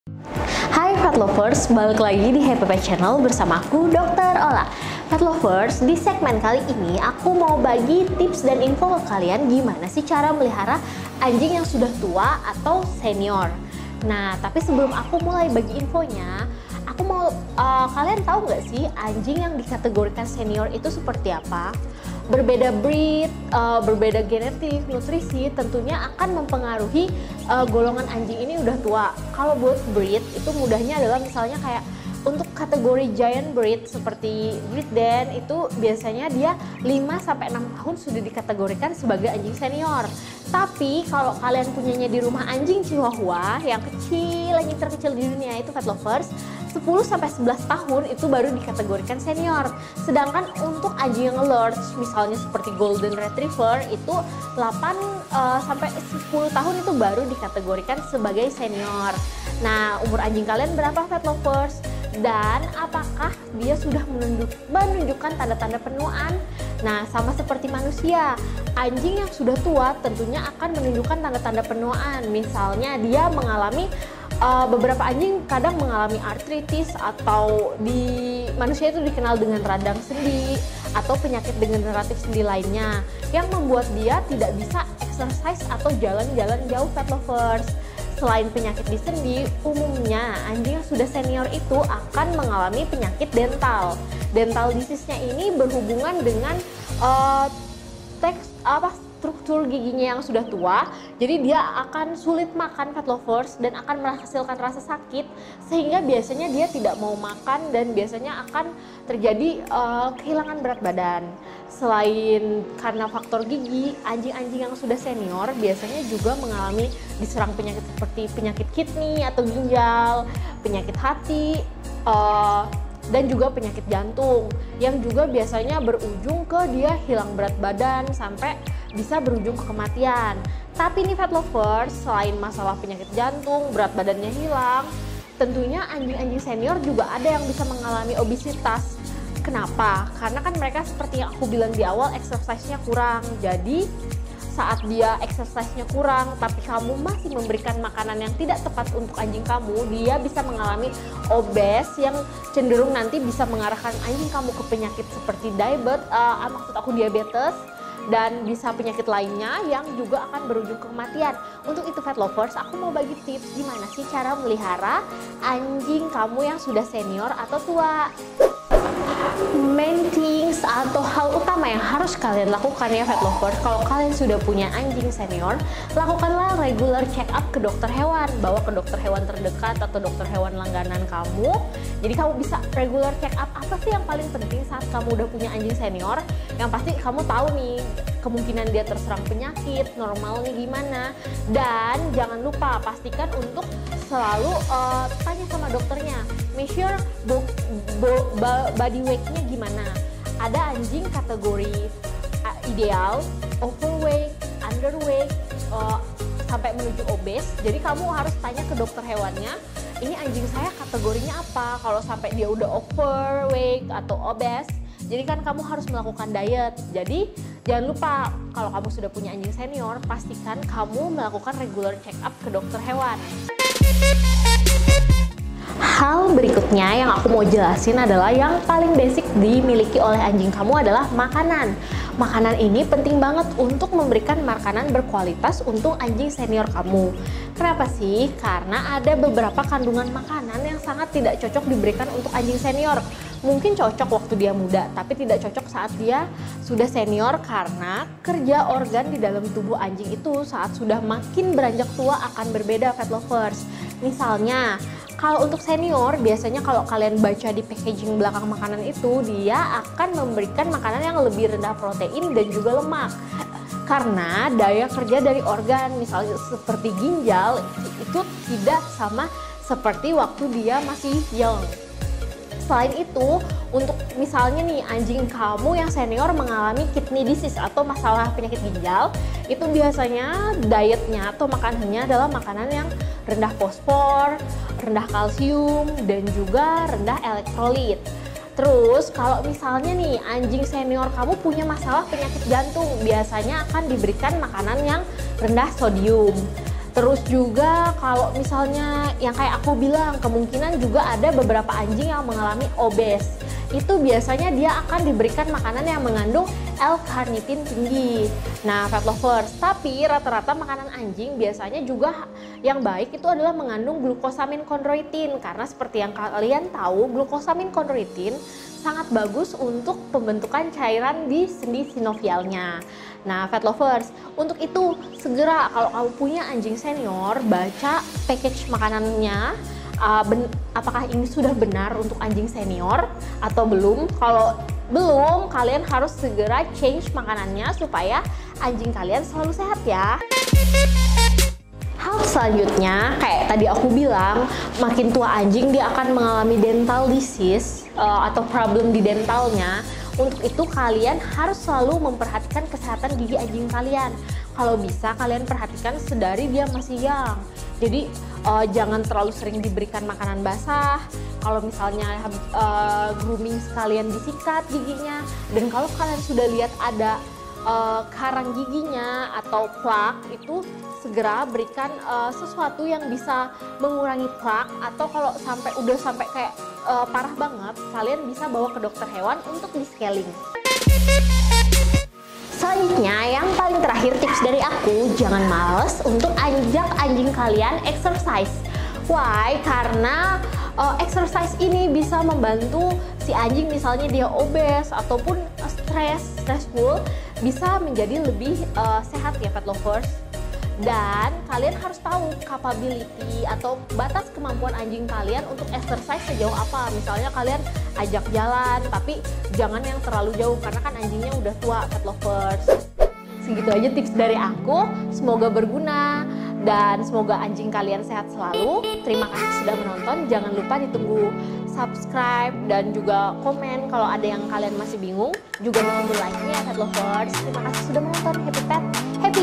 Hai Pet Lovers, balik lagi di Happy Pet Channel bersama aku Dr. Ola. Pet Lovers, di segmen kali ini aku mau bagi tips dan info ke kalian gimana sih cara melihara anjing yang sudah tua atau senior. Nah, tapi sebelum aku mulai bagi infonya, aku mau kalian tahu nggak sih anjing yang dikategorikan senior itu seperti apa? Berbeda breed, berbeda genetik, nutrisi tentunya akan mempengaruhi golongan anjing ini udah tua. Kalau buat breed itu mudahnya adalah misalnya kayak untuk kategori giant breed seperti Great Dane itu biasanya dia 5-6 tahun sudah dikategorikan sebagai anjing senior. Tapi kalau kalian punyanya di rumah anjing Chihuahua yang kecil, anjing terkecil di dunia itu Pet Lovers, 10-11 tahun itu baru dikategorikan senior. Sedangkan untuk anjing yang large misalnya seperti Golden Retriever itu 8-10 tahun itu baru dikategorikan sebagai senior. Nah, umur anjing kalian berapa Pet Lovers? Dan apakah dia sudah menunjukkan tanda-tanda penuaan? Nah, sama seperti manusia, anjing yang sudah tua tentunya akan menunjukkan tanda-tanda penuaan. Misalnya dia mengalami beberapa anjing kadang mengalami artritis, atau di manusia itu dikenal dengan radang sendi atau penyakit degeneratif sendi lainnya yang membuat dia tidak bisa exercise atau jalan-jalan jauh Pet Lovers. Selain penyakit di sendi, umumnya anjing yang sudah senior itu akan mengalami penyakit dental. Dental disease-nya ini berhubungan dengan struktur giginya yang sudah tua, jadi dia akan sulit makan Pet Lovers dan akan menghasilkan rasa sakit sehingga biasanya dia tidak mau makan dan biasanya akan terjadi kehilangan berat badan. Selain karena faktor gigi, anjing-anjing yang sudah senior biasanya juga mengalami diserang penyakit seperti penyakit kidney atau ginjal, penyakit hati, dan juga penyakit jantung yang juga biasanya berujung ke dia hilang berat badan sampai bisa berujung ke kematian. Tapi nih Pet Lovers, selain masalah penyakit jantung, berat badannya hilang, tentunya anjing-anjing senior juga ada yang bisa mengalami obesitas. Kenapa? Karena kan mereka seperti yang aku bilang di awal, exercise-nya kurang. Jadi saat dia exercise-nya kurang tapi kamu masih memberikan makanan yang tidak tepat untuk anjing kamu, dia bisa mengalami obes yang cenderung nanti bisa mengarahkan anjing kamu ke penyakit seperti diabetes dan bisa penyakit lainnya yang juga akan berujung ke kematian. Untuk itu Pet Lovers, aku mau bagi tips gimana sih cara melihara anjing kamu yang sudah senior atau tua. Main things atau hal utama yang harus kalian lakukan ya Pet Lovers, kalau kalian sudah punya anjing senior, lakukanlah regular check up ke dokter hewan. Bawa ke dokter hewan terdekat atau dokter hewan langganan kamu. Jadi kamu bisa regular check up. Apa sih yang paling penting saat kamu udah punya anjing senior? Yang pasti kamu tahu nih kemungkinan dia terserang penyakit, normalnya gimana. Dan jangan lupa pastikan untuk selalu tanya sama dokternya, measure body weight-nya gimana. Ada anjing kategori ideal, overweight, underweight, sampai menuju obes. Jadi kamu harus tanya ke dokter hewannya, ini anjing saya kategorinya apa. Kalau sampai dia udah overweight atau obes, jadi kan kamu harus melakukan diet. Jadi jangan lupa kalau kamu sudah punya anjing senior, pastikan kamu melakukan regular check up ke dokter hewan. Hal berikutnya yang aku mau jelasin adalah yang paling basic dimiliki oleh anjing kamu adalah makanan. Makanan ini penting banget untuk memberikan makanan berkualitas untuk anjing senior kamu. Kenapa sih? Karena ada beberapa kandungan makanan yang sangat tidak cocok diberikan untuk anjing senior. Mungkin cocok waktu dia muda, tapi tidak cocok saat dia sudah senior karena kerja organ di dalam tubuh anjing itu saat sudah makin beranjak tua akan berbeda Pet Lovers. Misalnya, kalau untuk senior, biasanya kalau kalian baca di packaging belakang makanan itu, dia akan memberikan makanan yang lebih rendah protein dan juga lemak. Karena daya kerja dari organ, misalnya seperti ginjal, itu tidak sama seperti waktu dia masih young. Selain itu, untuk misalnya nih anjing kamu yang senior mengalami kidney disease atau masalah penyakit ginjal, itu biasanya dietnya atau makanannya adalah makanan yang rendah fosfor, rendah kalsium, dan juga rendah elektrolit. Terus kalau misalnya nih anjing senior kamu punya masalah penyakit jantung, biasanya akan diberikan makanan yang rendah sodium. Terus juga kalau misalnya yang kayak aku bilang, kemungkinan juga ada beberapa anjing yang mengalami obes. Itu biasanya dia akan diberikan makanan yang mengandung L-carnitin tinggi. Nah, pet lovers, tapi rata-rata makanan anjing biasanya juga yang baik itu adalah mengandung glukosamin chondroitin, karena seperti yang kalian tahu, glukosamin chondroitin sangat bagus untuk pembentukan cairan di sendi sinovialnya. Nah, pet lovers, untuk itu segera kalau kamu punya anjing senior, baca package makanannya. Apakah ini sudah benar untuk anjing senior atau belum? Kalau belum, kalian harus segera change makanannya supaya anjing kalian selalu sehat ya. Hal selanjutnya, kayak tadi aku bilang, makin tua anjing dia akan mengalami dental disease atau problem di dentalnya. Untuk itu kalian harus selalu memperhatikan kesehatan gigi anjing kalian. Kalau bisa kalian perhatikan sedari dia masih young. Jadi jangan terlalu sering diberikan makanan basah. Kalau misalnya grooming sekalian disikat giginya. Dan kalau kalian sudah lihat ada karang giginya atau plak, itu segera berikan sesuatu yang bisa mengurangi plak. Atau kalau udah sampai kayak parah banget, kalian bisa bawa ke dokter hewan untuk di scaling. Selanjutnya, yang paling terakhir tips dari aku, jangan males untuk ajak anjing kalian exercise. Why? Karena exercise ini bisa membantu si anjing, misalnya dia obes ataupun stressful, bisa menjadi lebih sehat ya pet lovers. Dan kalian harus tahu capability atau batas kemampuan anjing kalian untuk exercise sejauh apa. Misalnya kalian ajak jalan, tapi jangan yang terlalu jauh karena kan anjingnya udah tua, pet lovers. Segitu aja tips dari aku, semoga berguna dan semoga anjing kalian sehat selalu. Terima kasih sudah menonton, jangan lupa ditunggu subscribe dan juga komen kalau ada yang kalian masih bingung. Juga ditunggu like-nya pet lovers. Terima kasih sudah menonton, happy pet, happy